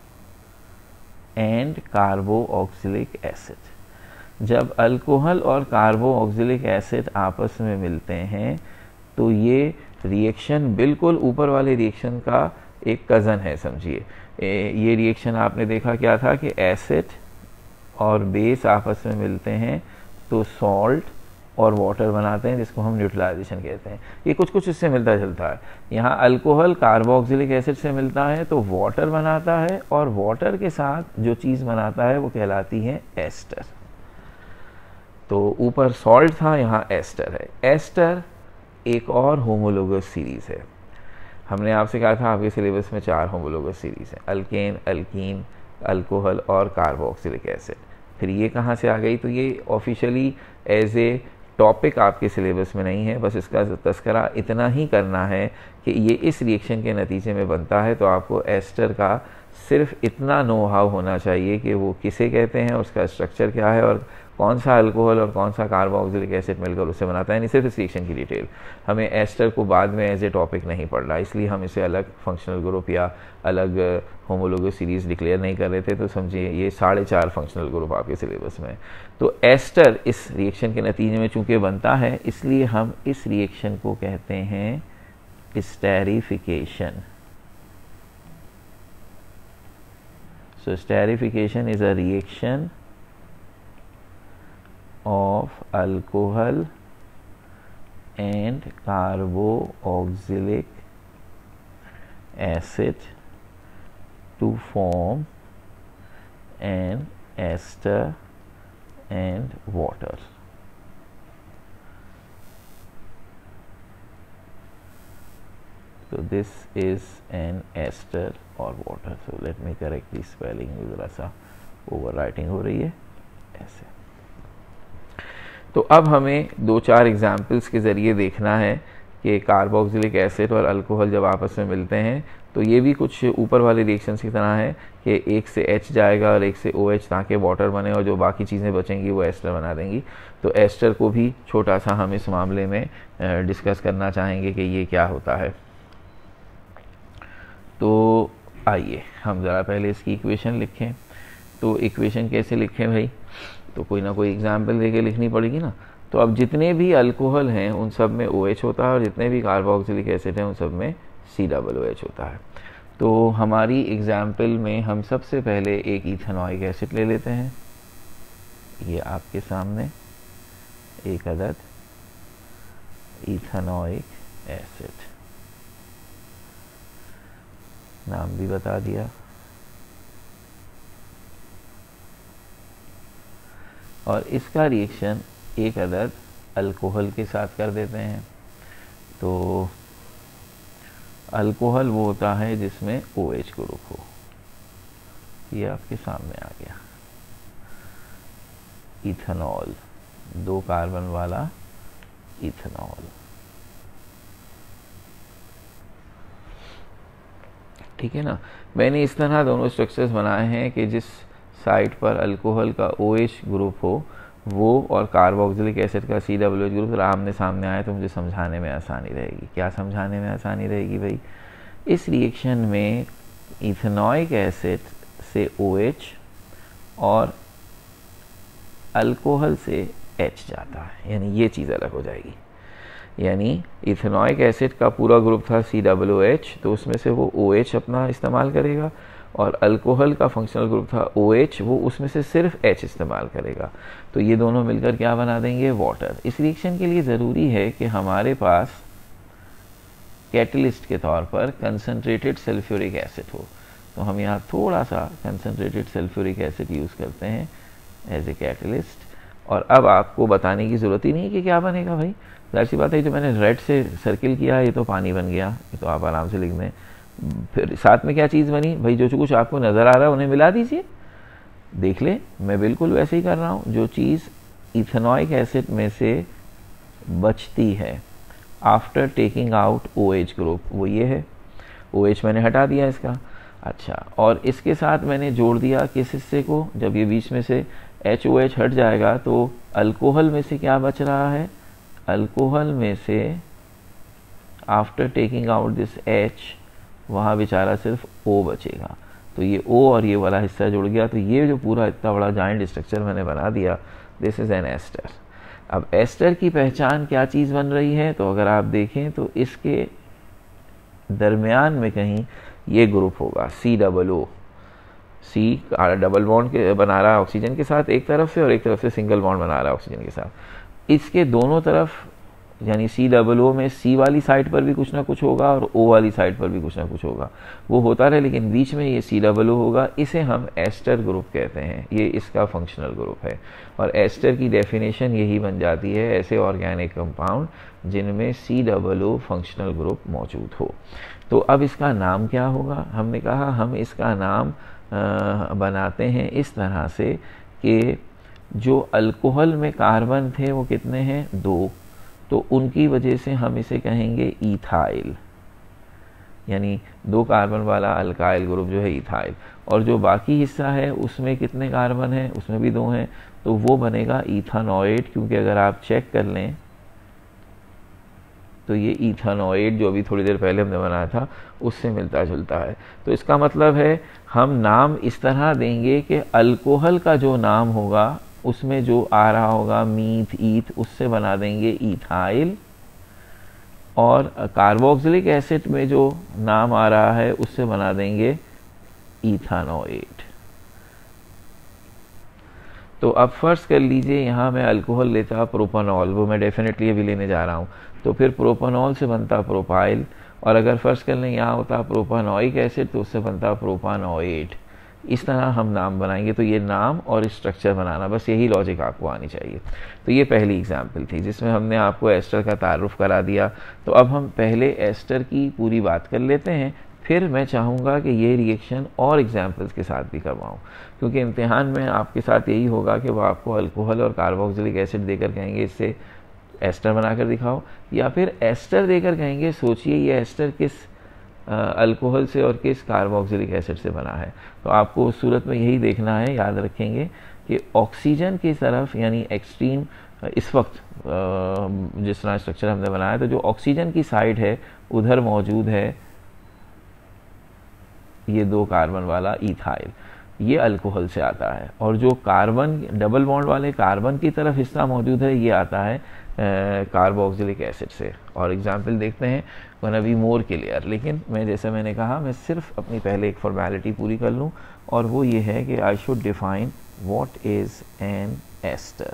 and carboxylic acid. जब अल्कोहल और कार्बोक्सिलिक एसिड आपस में मिलते हैं तो ये रिएक्शन बिल्कुल ऊपर वाले रिएक्शन का एक कज़न है, समझिए। ये रिएक्शन आपने देखा क्या था कि एसिड और बेस आपस में मिलते हैं तो सॉल्ट और वाटर बनाते हैं, जिसको हम न्यूट्रलाइजेशन कहते हैं। ये कुछ कुछ इससे मिलता जुलता है। यहाँ अल्कोहल कार्बोक्सिलिक एसिड से मिलता है तो वाटर बनाता है, और वाटर के साथ जो चीज़ बनाता है वो कहलाती है एस्टर। तो ऊपर सॉल्ट था, यहाँ एस्टर है। एस्टर एक और होमोलोगस सीरीज़ है। हमने आपसे कहा था आपके सिलेबस में चार होमोलोगस सीरीज़ हैं, अल्केन, अल्कीन, अल्कोहल और कार्बोक्सिलिक एसिड। फिर ये कहाँ से आ गई? तो ये ऑफिशियली एज ए टॉपिक आपके सिलेबस में नहीं है, बस इसका तस्करा इतना ही करना है कि ये इस रिएक्शन के नतीजे में बनता है। तो आपको एस्टर का सिर्फ इतना नो हाउ होना चाहिए कि वो किसे कहते हैं, उसका स्ट्रक्चर क्या है और कौन सा अल्कोहल और कौन सा कार्बोक्सिलिक एसिड मिलकर उसे बनाता है। नहीं सिर्फ इस रिएक्शन की डिटेल, हमें एस्टर को बाद में एज ए टॉपिक नहीं पढ़ना, इसलिए हम इसे अलग फंक्शनल ग्रुप या अलग होमोलोगस सीरीज डिक्लेयर नहीं कर रहे थे। तो समझिए ये साढ़े चार फंक्शनल ग्रुप आपके सिलेबस में। तो एस्टर इस रिएक्शन के नतीजे में चूंकि बनता है, इसलिए हम इस रिएक्शन को कहते हैं esterification. So esterification is a reaction of alcohol and carboxylic acid to form an ester and water. So this is an ester or water. So let me correct the spelling, जरा सा over writing हो रही है ऐसे। तो अब हमें दो चार एग्जाम्पल्स के ज़रिए देखना है कि कार्बोक्सिलिक एसिड और अल्कोहल जब आपस में मिलते हैं तो ये भी कुछ ऊपर वाले रिएक्शंस की तरह है कि एक से H जाएगा और एक से OH, ताकि वाटर बने और जो बाकी चीज़ें बचेंगी वो एस्टर बना देंगी। तो एस्टर को भी छोटा सा हम इस मामले में डिस्कस करना चाहेंगे कि ये क्या होता है। तो आइए हम ज़रा पहले इसकी इक्वेशन लिखें। तो इक्वेशन कैसे लिखें भाई? तो कोई ना कोई एग्जाम्पल देके लिखनी पड़ेगी ना। तो अब जितने भी अल्कोहल हैं उन सब में OH होता है और जितने भी कार्बोक्सिलिक एसिड हैं उन सब में सी डबल ओ एच होता है। तो हमारी एग्जाम्पल में हम सबसे पहले एक इथेनॉइक एसिड ले लेते हैं। ये आपके सामने एक अदद इथेनॉइक एसिड, नाम भी बता दिया। और इसका रिएक्शन एक अदद अल्कोहल के साथ कर देते हैं। तो अल्कोहल वो होता है जिसमें OH ग्रुप हो। ये आपके सामने आ गया इथेनॉल, दो कार्बन वाला इथेनॉल। ठीक है ना। मैंने इस तरह दोनों स्ट्रक्चर्स बनाए हैं कि जिस साइड पर अल्कोहल का OH ग्रुप हो वो और कार्बोक्सिलिक एसिड का सी डब्ल्यू एच ग्रुप आमने सामने आए तो मुझे समझाने में आसानी रहेगी। क्या समझाने में आसानी रहेगी भाई? इस रिएक्शन में इथेनॉइक एसिड से OH और अल्कोहल से H जाता है, यानी ये चीज़ अलग हो जाएगी। यानी इथेनॉइक एसिड का पूरा ग्रुप था सी डब्ल्यू एच, तो उसमें से वो OH अपना इस्तेमाल करेगा, और अल्कोहल का फंक्शनल ग्रुप था OH, वो उसमें से सिर्फ H इस्तेमाल करेगा। तो ये दोनों मिलकर क्या बना देंगे? वाटर। इस रिएक्शन के लिए ज़रूरी है कि हमारे पास कैटलिस्ट के तौर पर कंसनट्रेटेड सल्फ्यूरिक एसिड हो। तो हम यहाँ थोड़ा सा कंसनट्रेटेड सल्फ्यूरिक एसिड यूज़ करते हैं एज ए कैटलिस्ट। और अब आपको बताने की ज़रूरत ही नहीं है कि क्या बनेगा भाई, जाहिर सी बात है। जो मैंने रेड से सर्किल किया ये तो पानी बन गया, ये तो आप आराम से लिख दें। फिर साथ में क्या चीज़ बनी भाई? जो कुछ आपको नज़र आ रहा है उन्हें मिला दीजिए, देख ले। मैं बिल्कुल वैसे ही कर रहा हूँ। जो चीज़ इथेनॉइक एसिड में से बचती है after taking out OH group, वो ये है। OH मैंने हटा दिया इसका। अच्छा, और इसके साथ मैंने जोड़ दिया किस हिस्से को? जब ये बीच में से एच ओ एच हट जाएगा तो अल्कोहल में से क्या बच रहा है? अल्कोहल में से after taking out this H, वहाँ बेचारा सिर्फ O बचेगा। तो ये O और ये वाला हिस्सा जुड़ गया, तो ये जो पूरा इतना बड़ा जाइंट स्ट्रक्चर मैंने बना दिया, दिस इज़ एन एस्टर। अब एस्टर की पहचान क्या चीज़ बन रही है? तो अगर आप देखें तो इसके दरमियान में कहीं ये ग्रुप होगा C double O. C double bond के बना रहा है ऑक्सीजन के साथ एक तरफ से, और एक तरफ से सिंगल बॉन्ड बना रहा है ऑक्सीजन के साथ। इसके दोनों तरफ यानी सी डबल ओ में सी वाली साइड पर भी कुछ ना कुछ होगा और ओ वाली साइड पर भी कुछ ना कुछ होगा, वो होता रहे, लेकिन बीच में ये सी डबल ओ होगा। इसे हम एस्टर ग्रुप कहते हैं, ये इसका फंक्शनल ग्रुप है। और एस्टर की डेफिनेशन यही बन जाती है, ऐसे ऑर्गेनिक कंपाउंड जिनमें C double O functional group मौजूद हो। तो अब इसका नाम क्या होगा? हमने कहा हम इसका नाम आ, बनाते हैं इस तरह से कि जो अल्कोहल में कार्बन थे वो कितने हैं? दो। तो उनकी वजह से हम इसे कहेंगे इथाइल, यानी दो कार्बन वाला अल्काइल ग्रुप जो है इथाइल। और जो बाकी हिस्सा है उसमें कितने कार्बन हैं? उसमें भी दो हैं, तो वो बनेगा इथानॉइड। क्योंकि अगर आप चेक कर लें तो ये इथानॉइड जो अभी थोड़ी देर पहले हमने बनाया था उससे मिलता जुलता है। तो इसका मतलब है हम नाम इस तरह देंगे कि अल्कोहल का जो नाम होगा उसमें जो आ रहा होगा मीथ, ईथ, उससे बना देंगे इथाइल, और कार्बोक्सिलिक एसिड में जो नाम आ रहा है उससे बना देंगे इथानॉइड। तो अब फर्स्ट कर लीजिए, यहाँ मैं अल्कोहल लेता प्रोपानॉल, वो मैं डेफिनेटली अभी लेने जा रहा हूँ, तो फिर प्रोपानॉल से बनता प्रोपाइल। और अगर फर्स्ट कर लें यहाँ होता प्रोपानॉइक एसिड तो उससे बनता प्रोपानॉइड। इस तरह हम नाम बनाएंगे। तो ये नाम और स्ट्रक्चर बनाना, बस यही लॉजिक आपको आनी चाहिए। तो ये पहली एग्जाम्पल थी जिसमें हमने आपको एस्टर का तारुफ करा दिया। तो अब हम पहले एस्टर की पूरी बात कर लेते हैं, फिर मैं चाहूँगा कि ये रिएक्शन और एग्जाम्पल्स के साथ भी करवाऊँ, क्योंकि इम्तिहान में आपके साथ यही होगा कि वो आपको अल्कोहल और कार्बोक्सिलिक एसिड देकर कहेंगे इससे एस्टर बनाकर दिखाओ, या फिर एस्टर देकर कहेंगे सोचिए ये एस्टर किस अल्कोहल से और किस कार्बोक्सिलिक एसिड से बना है। तो आपको उस सूरत में यही देखना है, याद रखेंगे कि ऑक्सीजन की तरफ यानी एक्सट्रीम इस वक्त जिस तरह स्ट्रक्चर हमने बनाया, तो जो ऑक्सीजन की साइड है उधर मौजूद है ये दो कार्बन वाला इथाइल, ये अल्कोहल से आता है। और जो कार्बन डबल बॉन्ड वाले कार्बन की तरफ हिस्सा मौजूद है ये आता है कार्बोक्सिलिक एसिड से। और एग्जाम्पल देखते हैं वन बी मोर क्लियर, लेकिन मैं जैसे मैंने कहा मैं सिर्फ अपनी पहले एक फॉर्मेलिटी पूरी कर लूँ, और वो ये है कि I should define what is an ester.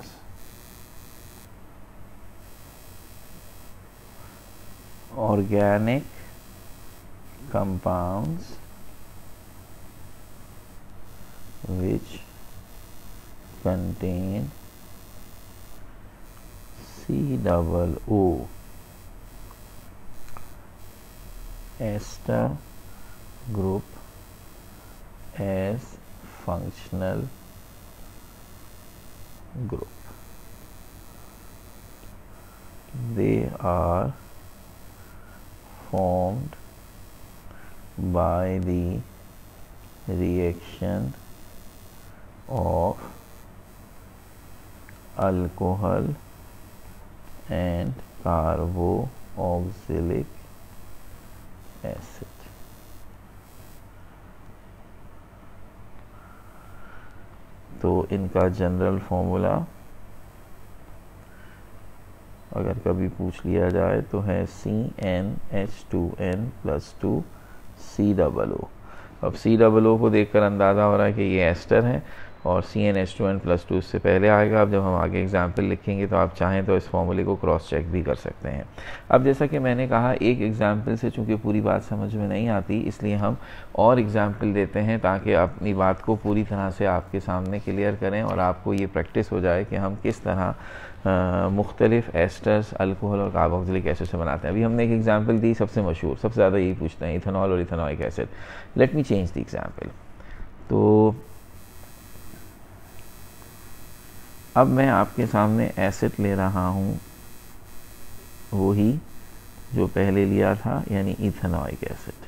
Organic compounds which contain C double O ester group as functional group. They are formed by the reaction of alcohol and carboxylic acid. तो इनका जनरल फॉर्मूला अगर कभी पूछ लिया जाए तो है C N H two N plus two C double O. अब सी डबल ओ को देखकर अंदाज़ा हो रहा है कि ये एस्टर है और C N H two N plus two इससे पहले आएगा। अब जब हम आगे एग्जाम्पल लिखेंगे तो आप चाहें तो इस फॉर्मूले को क्रॉस चेक भी कर सकते हैं। अब जैसा कि मैंने कहा, एक एग्जाम्पल से चूँकि पूरी बात समझ में नहीं आती, इसलिए हम और एग्जाम्पल देते हैं ताकि अपनी बात को पूरी तरह से आपके सामने क्लियर करें और आपको ये प्रैक्टिस हो जाए कि हम किस तरह मुख्तलिफ एस्टर्स, अल्कोहल और कार्बोक्सिलिक एसिड से बनाते हैं। अभी हमने एक एग्जाम्पल दी, सबसे मशहूर, सबसे ज़्यादा यही पूछते हैं, इथेनॉल और ethanoic acid. Let me change the example. तो अब मैं आपके सामने एसिड ले रहा हूँ वही जो पहले लिया था, यानी इथेनॉइक एसिड।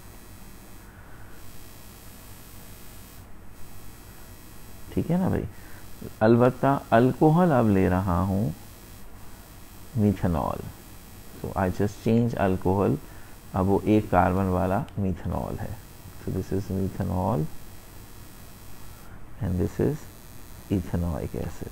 ठीक है ना भाई। अलबत्ता अल्कोहल अब ले रहा हूँ मीथेनॉल। तो आई जस्ट चेंज अल्कोहल, अब वो एक कार्बन वाला मीथेनॉल है। so this is methanol and this is ethanoic acid.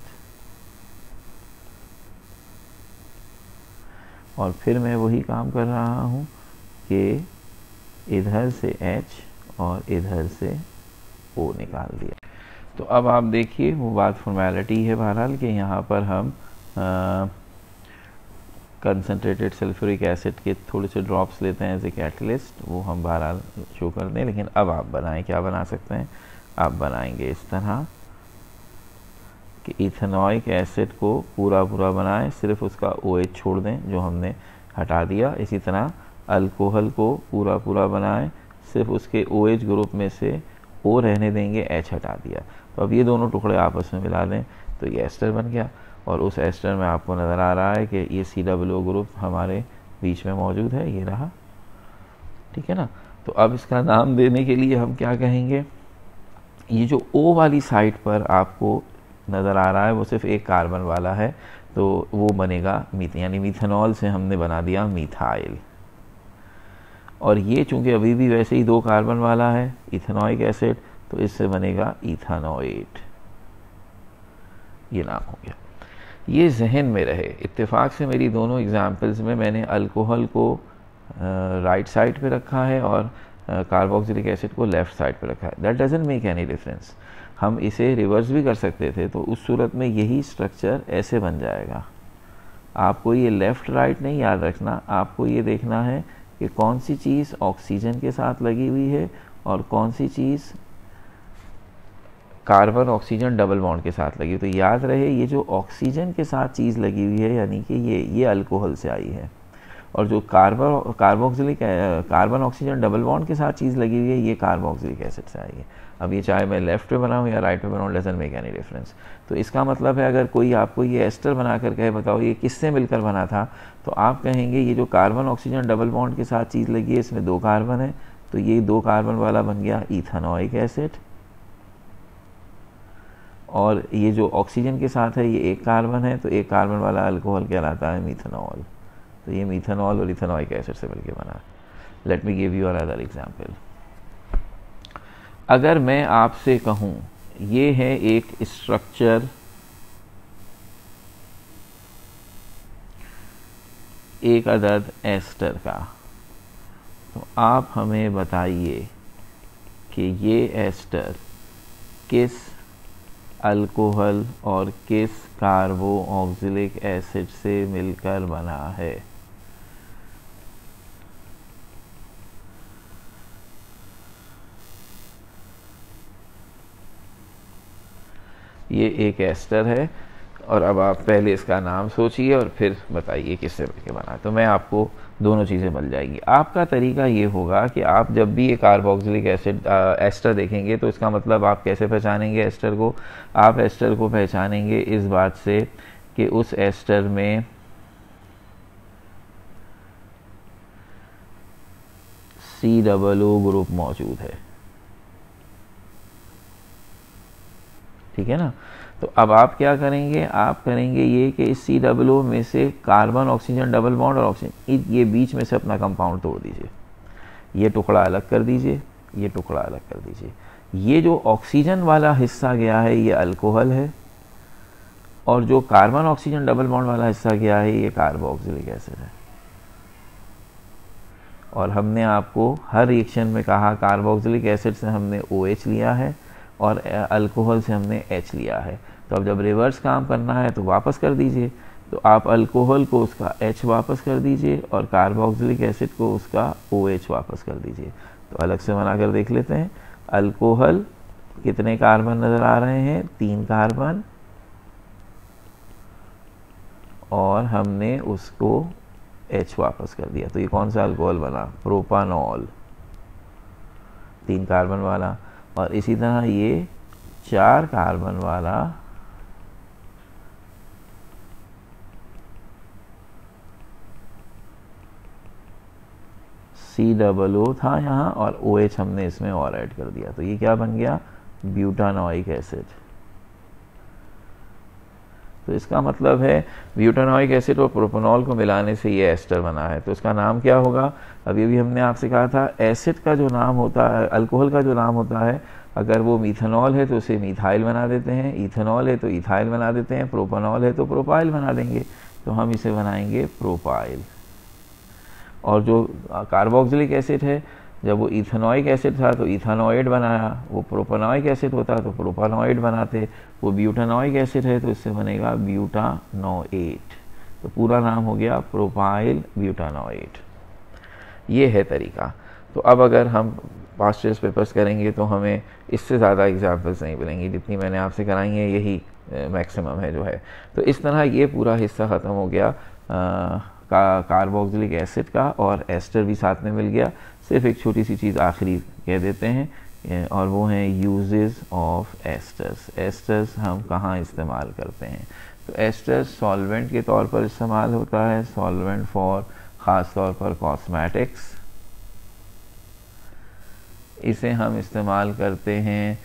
और फिर मैं वही काम कर रहा हूँ कि इधर से H और इधर से O निकाल दिया। तो अब आप देखिए वो बात फॉर्मेलिटी है बहरहाल कि यहाँ पर हम कंसनट्रेटेड सल्फ्यूरिक एसिड के थोड़े से ड्रॉप्स लेते हैं एज ए कैटलिस्ट, वो हम बहरहाल शो कर दें। लेकिन अब आप बनाएं, क्या बना सकते हैं, आप बनाएंगे इस तरह कि इथेनॉइक एसिड को पूरा पूरा बनाएं, सिर्फ उसका OH छोड़ दें जो हमने हटा दिया। इसी तरह अल्कोहल को पूरा पूरा बनाएं, सिर्फ उसके OH ग्रुप में से O रहने देंगे, H हटा दिया। तो अब ये दोनों टुकड़े आपस में मिला दें तो ये एस्टर बन गया। और उस एस्टर में आपको नज़र आ रहा है कि ये सी डबल ओ ग्रुप हमारे बीच में मौजूद है, ये रहा। ठीक है ना। तो अब इसका नाम देने के लिए हम क्या कहेंगे, ये जो O वाली साइड पर आपको नज़र आ रहा है वो सिर्फ एक कार्बन वाला है, तो वो बनेगा मीथ, यानी मीथेनॉल से हमने बना दिया मीथाइल। और ये चूंकि अभी भी वैसे ही दो कार्बन वाला है इथेनॉइक एसिड, तो इससे बनेगा इथानोएट। ये नाम हो गया। ये जहन में रहे, इत्तेफाक से मेरी दोनों एग्जाम्पल्स में मैंने अल्कोहल को राइट साइड पे रखा है और कार्बोक्सिलिक एसिड को लेफ़्ट साइड पे रखा है। That doesn't make any difference. हम इसे रिवर्स भी कर सकते थे, तो उस सूरत में यही स्ट्रक्चर ऐसे बन जाएगा। आपको ये लेफ़्ट राइट नहीं याद रखना, आपको ये देखना है कि कौन सी चीज़ ऑक्सीजन के साथ लगी हुई है और कौन सी चीज़ कार्बन ऑक्सीजन डबल बॉन्ड के साथ लगी हुई। तो याद रहे ये जो ऑक्सीजन के साथ चीज़ लगी हुई है यानी कि ये ये अल्कोहल से आई है, और जो carbon carboxylic carbon oxygen double bond के साथ चीज़ लगी हुई है ये कार्बोक्सिलिक एसिड से आई है। अब ये चाहे मैं लेफ़्ट पे बनाऊँ या राइट पे बनाऊँ, डजंट मेक एनी डिफरेंस। तो इसका मतलब है अगर कोई आपको ये एस्टर बना कर कहे बताओ ये किससे मिलकर बना था, तो आप कहेंगे ये जो कार्बन ऑक्सीजन डबल बॉन्ड के साथ चीज़ लगी है इसमें दो कार्बन है, तो ये दो कार्बन वाला बन गया इथेनॉइक एसिड, और ये जो ऑक्सीजन के साथ है ये एक कार्बन है, तो एक कार्बन वाला अल्कोहल कहलाता है मीथेनॉल। तो ये मीथेनॉल और इथेनॉइक एसिड से मिलकर बना। Let me give you another example. अगर मैं आपसे कहूँ ये है एक स्ट्रक्चर एक अदद एस्टर का, तो आप हमें बताइए कि ये एस्टर किस अल्कोहल और किस कार्बोक्सिलिक एसिड से मिलकर बना है। ये एक एस्टर है और अब आप पहले इसका नाम सोचिए और फिर बताइए किससे मिलकर बना। तो मैं आपको दोनों चीज़ें मिल जाएंगी। आपका तरीका ये होगा कि आप जब भी ये कार्बोक्सिलिक एसिड एस्टर देखेंगे तो इसका मतलब आप कैसे पहचानेंगे एस्टर को, आप एस्टर को पहचानेंगे इस बात से कि उस एस्टर में सी डबल ओ ग्रुप मौजूद है। ठीक है ना। तो अब आप क्या करेंगे, आप करेंगे ये कि इस सी डबल ओ में से कार्बन ऑक्सीजन डबल बॉन्ड और ऑक्सीजन ये बीच में से अपना कंपाउंड तोड़ दीजिए, ये टुकड़ा अलग कर दीजिए, ये टुकड़ा अलग कर दीजिए। ये जो ऑक्सीजन वाला हिस्सा गया है ये अल्कोहल है, और जो कार्बन ऑक्सीजन डबल बॉन्ड वाला हिस्सा गया है ये कार्बोक्सिलिक एसिड है। और हमने आपको हर रिएक्शन में कहा कार्बोक्सिलिक एसिड से हमने ओ एच लिया है और अल्कोहल से हमने H लिया है। तो अब जब रिवर्स काम करना है तो वापस कर दीजिए, तो आप अल्कोहल को उसका H वापस कर दीजिए और कार्बोक्सिलिक एसिड को उसका ओ एच वापस कर दीजिए। तो अलग से बनाकर देख लेते हैं। अल्कोहल कितने कार्बन नज़र आ रहे हैं, तीन कार्बन, और हमने उसको H वापस कर दिया। तो ये कौन सा अल्कोहल बना, प्रोपानॉल, तीन कार्बन वाला। और इसी तरह ये चार कार्बन वाला सी डबल ओ था यहाँ, और ओ एच हमने इसमें और ऐड कर दिया। तो ये क्या बन गया, ब्यूटानोइक एसिड। तो इसका मतलब है ब्यूटानोइक एसिड और प्रोपेनॉल को मिलाने से ये एस्टर बना है। तो इसका नाम क्या होगा, अभी भी हमने आपसे कहा था एसिड का जो नाम होता है, अल्कोहल का जो नाम होता है, अगर वो मिथेनॉल है तो उसे मिथाइल बना देते हैं, इथेनॉल है तो इथाइल बना देते हैं, प्रोपेनॉल है तो प्रोपाइल बना देंगे। तो हम इसे बनाएंगे प्रोपाइल। और जो कार्बोक्सिलिक एसिड है, जब वो इथेनोइक एसिड था तो इथेनॉइड बनाया, वो प्रोपेनोइक एसिड होता तो प्रोपेनॉइड बनाते, वो ब्यूटानोइक एसिड है तो इससे बनेगा ब्यूटानोएट। तो पूरा नाम हो गया प्रोपाइल ब्यूटानोएट। ये है तरीका। तो अब अगर हम पास्ट ईयर्स पेपर्स करेंगे तो हमें इससे ज़्यादा एग्जाम्पल्स नहीं मिलेंगी, जितनी मैंने आपसे कराई हैं यही मैक्सिमम है जो है। तो इस तरह ये पूरा हिस्सा ख़त्म हो गया आ, का कार्बोक्सिलिक एसिड का, और एस्टर भी साथ में मिल गया। सिर्फ एक छोटी सी चीज़ आखिरी कह देते हैं, और वो हैं यूजेस ऑफ एस्टर्स। एस्टर्स हम कहाँ इस्तेमाल करते हैं, तो एस्टर्स सॉल्वेंट के तौर पर इस्तेमाल होता है, सॉल्वेंट फॉर ख़ास तौर पर कॉस्मेटिक्स। इसे हम इस्तेमाल करते हैं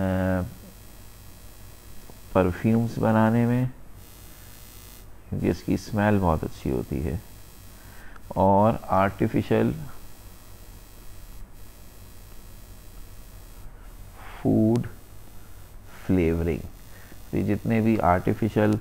परफ्यूम्स बनाने में, क्योंकि इसकी स्मेल बहुत अच्छी होती है, और आर्टिफिशियल फूड फ्लेवरिंग। तो जितने भी आर्टिफिशियल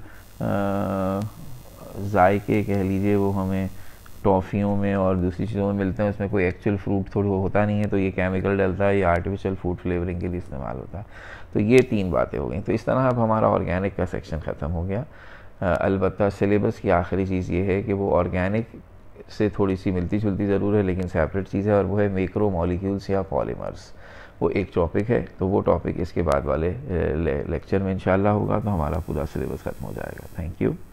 जायके कह लीजिए वो हमें टॉफ़ियों में और दूसरी चीज़ों में मिलते हैं, उसमें कोई एक्चुअल फ्रूट थोड़ी होता नहीं है, तो ये केमिकल डलता है, ये आर्टिफिशियल फूड फ्लेवरिंग के लिए इस्तेमाल होता है। तो ये तीन बातें हो गई। तो इस तरह अब हमारा ऑर्गेनिक का सेक्शन ख़त्म हो गया। अलबत्ता सिलेबस की आखिरी चीज़ ये है कि वो ऑर्गेनिक से थोड़ी सी मिलती जुलती ज़रूर है, लेकिन सेपरेट चीज़ है, और वो है मैक्रो मॉलिक्यूल्स या पॉलीमर्स। वो एक टॉपिक है, तो वो टॉपिक इसके बाद वाले ले, लेक्चर में इंशाल्लाह होगा। तो हमारा पूरा सिलेबस ख़त्म हो जाएगा। Thank you.